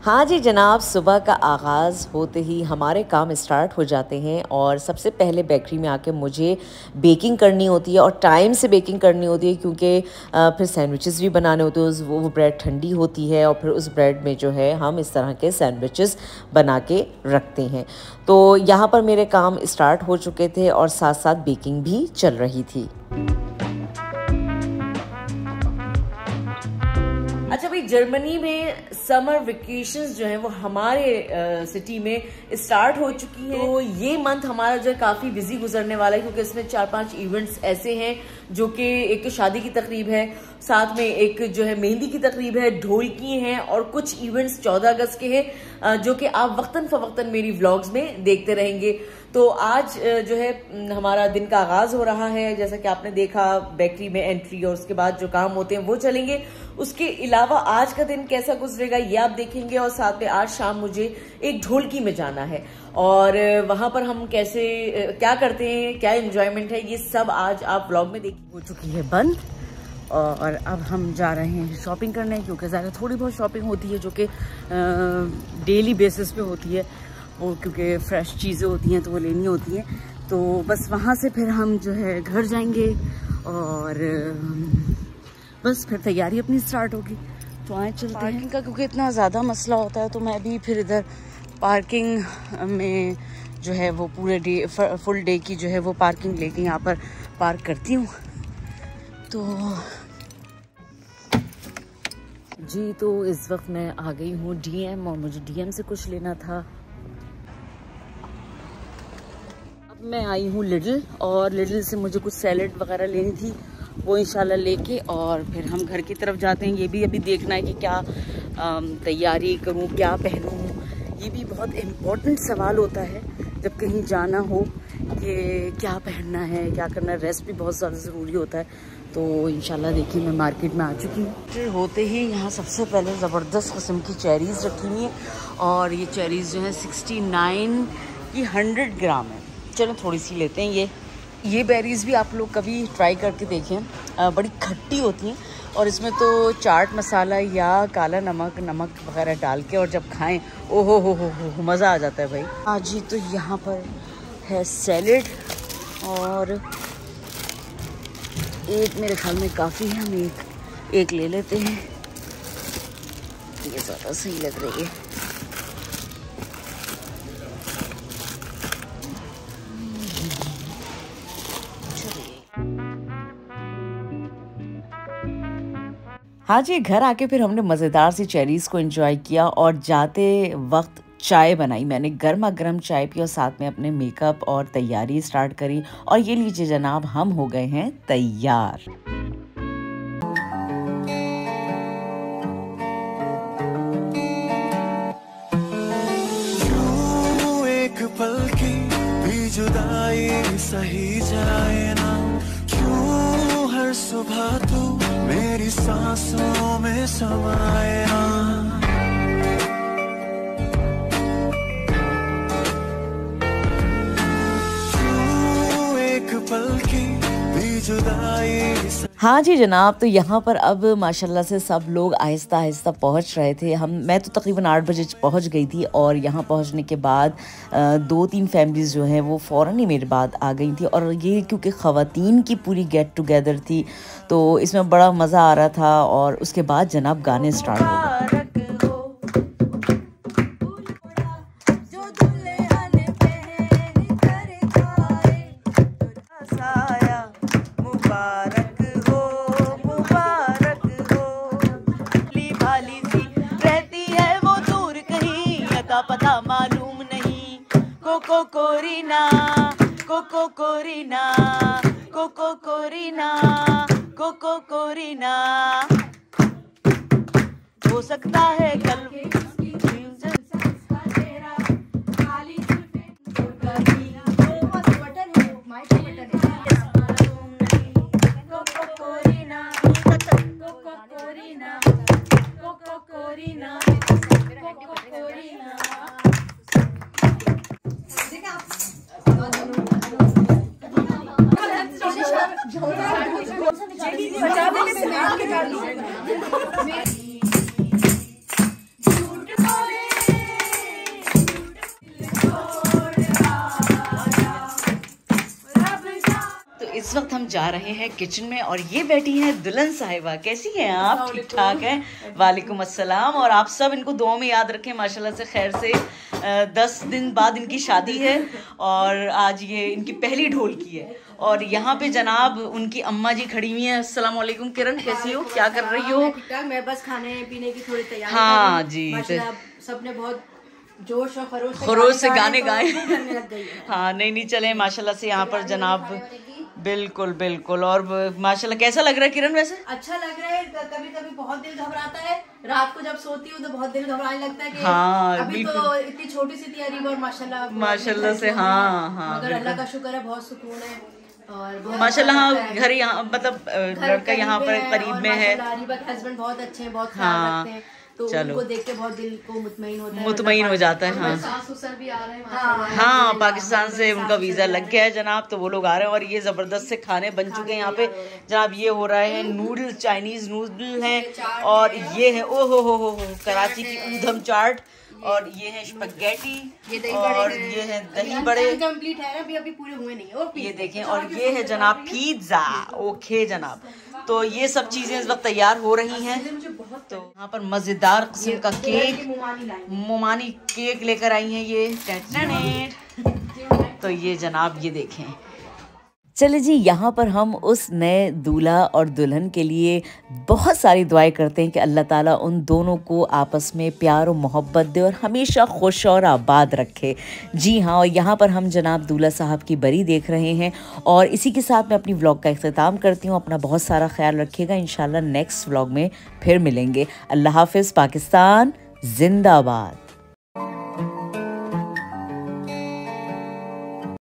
हाँ जी जनाब, सुबह का आगाज़ होते ही हमारे काम स्टार्ट हो जाते हैं और सबसे पहले बेकरी में आके मुझे बेकिंग करनी होती है और टाइम से बेकिंग करनी होती है क्योंकि फिर सैंडविचेस भी बनाने होते हैं। वो ब्रेड ठंडी होती है और फिर उस ब्रेड में जो है हम इस तरह के सैंडविचेस बना के रखते हैं। तो यहाँ पर मेरे काम स्टार्ट हो चुके थे और साथ साथ बेकिंग भी चल रही थी। अच्छा भाई, जर्मनी में समर वेकेशंस जो हैं वो हमारे सिटी में स्टार्ट हो चुकी हैं। तो ये मंथ हमारा जो है काफ़ी बिजी गुजरने वाला है क्योंकि इसमें 4-5 इवेंट्स ऐसे हैं जो कि एक तो शादी की तकरीब है, साथ में एक जो है मेहंदी की तकरीब है, ढोलकी हैं और कुछ इवेंट्स 14 अगस्त के हैं जो कि आप वक्तन फवक्तन मेरी व्लॉग्स में देखते रहेंगे। तो आज जो है हमारा दिन का आगाज़ हो रहा है, जैसा कि आपने देखा बेकरी में एंट्री और उसके बाद जो काम होते हैं वो चलेंगे। उसके अलावा आज का दिन कैसा गुजरेगा ये आप देखेंगे और साथ में आज शाम मुझे एक ढोलकी में जाना है और वहां पर हम कैसे क्या करते हैं, क्या एंजॉयमेंट है, ये सब आज आप व्लॉग में देखिए। हो चुकी है बंद और अब हम जा रहे हैं शॉपिंग करने क्योंकि ज़्यादा थोड़ी बहुत शॉपिंग होती है जो कि डेली बेसिस पे होती है वो, क्योंकि फ्रेश चीज़ें होती हैं तो वो लेनी होती हैं। तो बस वहाँ से फिर हम जो है घर जाएंगे और बस फिर तैयारी अपनी स्टार्ट होगी। तो आए चलते हैं। पार्किंग का क्योंकि इतना ज़्यादा मसला होता है तो मैं भी फिर इधर पार्किंग में जो है वो पूरे डे फुल डे की जो है वो पार्किंग लेके यहाँ पर पार्क करती हूँ। तो जी, तो इस वक्त मैं आ गई हूँ डीएम और मुझे डीएम से कुछ लेना था। अब मैं आई हूँ लिडल और लिडल से मुझे कुछ सैलेड वगैरह लेनी थी, वो इंशाल्लाह लेके और फिर हम घर की तरफ जाते हैं। ये भी अभी देखना है कि क्या तैयारी करूँ, क्या पहनूँ। ये भी बहुत इम्पोर्टेंट सवाल होता है जब कहीं जाना हो कि क्या पहनना है, क्या करना है। रेस्ट भी बहुत ज़्यादा ज़रूरी होता है। तो इंशाल्लाह देखिए मैं मार्केट में आ चुकी हूँ। होते ही यहाँ सबसे पहले ज़बरदस्त किस्म की चेरीज़ रखी हुई हैं और ये चेरीज़ जो है 69 की 100 ग्राम है। चलो थोड़ी सी लेते हैं। ये बेरीज़ भी आप लोग कभी ट्राई करके देखें, बड़ी खट्टी होती हैं और इसमें तो चाट मसाला या काला नमक वगैरह डाल के और जब खाएं ओ हो मज़ा आ जाता है भाई। हाँ जी, तो यहाँ पर है सैलेड और एक मेरे ख्याल में काफ़ी है, हम एक ले लेते हैं, ये ज़्यादा सही लग रही है। हाँ जी, घर आके फिर हमने मज़ेदार सी चेरीज़ को एंजॉय किया और जाते वक्त चाय बनाई। मैंने गर्मा गर्म चाय पी और साथ में अपने मेकअप और तैयारी स्टार्ट करी और ये लीजिए जनाब, हम हो गए हैं तैयार। एक पल की भी जुदाई सही जाए ना, क्यों हर सुबह तू मेरी सांसों में समाए ना। क्यों एक पल की भी जुदाई। हाँ जी जनाब, तो यहाँ पर अब माशाल्लाह से सब लोग आहिस्ता आहिस्ता पहुँच रहे थे। मैं तो तकरीबन 8 बजे पहुँच गई थी और यहाँ पहुँचने के बाद 2-3 फैमिलीज़ जो हैं वो फ़ौरन ही मेरे बाद आ गई थी और ये क्योंकि ख़वातीन की पूरी गेट टुगेदर थी तो इसमें बड़ा मज़ा आ रहा था। और उसके बाद जनाब गाने स्टार्ट हो गए। पता मालूम नहीं, कोको कोरीना कोको कोरीना कोको कोरीना कोको कोरीना, हो सकता है कल झूठ बोले इस वक्त हम जा रहे हैं किचन में और ये बैठी हैं दुल्हन साहिबा। कैसी हैं आप? ठीक ठाक हैं? वालेकुम अस्सलाम। और आप सब इनको दुआ में याद रखें, माशाल्लाह से खैर से 10 दिन बाद इनकी शादी है और आज ये इनकी पहली ढोलकी है। और यहाँ पे जनाब उनकी अम्मा जी खड़ी हुई हैं। अस्सलाम वालेकुम। किरण कैसी हो, क्या कर रही हो? मैं बस खाने पीने की थोड़ी तैयारी। हाँ जी, सबने बहुत जोश और खरोश से गाने गाए। हाँ नहीं चले माशाल्लाह से यहाँ पर जनाब। बिल्कुल बिल्कुल। और माशाल्लाह कैसा लग रहा है किरण? वैसे अच्छा लग रहा है। कभी कभी बहुत दिल घबराता है, रात को जब सोती हूँ तो बहुत दिल घबराने लगता है कि हाँ, अभी तो इतनी छोटी सी तैयारी और माशाल्लाह से। हाँ मगर अल्लाह का शुक्र है, बहुत सुकून है और माशाल्लाह। हाँ, घर यहाँ मतलब लड़का यहाँ पर करीब में है। हस्बैंड बहुत अच्छे हैं, बहुत ख्याल रखते हैं, तो उनको देख के बहुत दिल को मुतमईन हो जाता है। हाँ ससुर भी आ रहे हैं। हाँ पाकिस्तान से उनका वीजा लग गया है जनाब, तो वो लोग आ रहे हैं और ये जबरदस्त से खाने बन चुके हैं यहाँ पे जनाब। ये हो रहा है नूडल, चाइनीज नूडल हैं और ये है ओ हो कराची की ऊधम चाट और ये है स्पैगेटी और ये है दही बड़े। कंप्लीट है ना, अभी पूरे हुए नहीं है। ये देखें और ये है जनाब पिज्जा। ओके जनाब, तो ये सब चीजें इस वक्त तैयार हो रही हैं। तो यहाँ पर मजेदार किस्म का केक, मोमानी केक लेकर आई हैं ये। तो ये जनाब ये देखें। चले जी, यहाँ पर हम उस नए दूल्हा और दुल्हन के लिए बहुत सारी दुआएं करते हैं कि अल्लाह ताला उन दोनों को आपस में प्यार और मोहब्बत दे और हमेशा खुश और आबाद रखे। जी हाँ, और यहाँ पर हम जनाब दूल्हा साहब की बरी देख रहे हैं और इसी के साथ मैं अपनी व्लॉग का इख्तिताम करती हूँ। अपना बहुत सारा ख्याल रखिएगा। इंशाल्लाह नेक्स्ट व्लॉग में फिर मिलेंगे। अल्लाह हाफिज़। पाकिस्तान जिंदाबाद।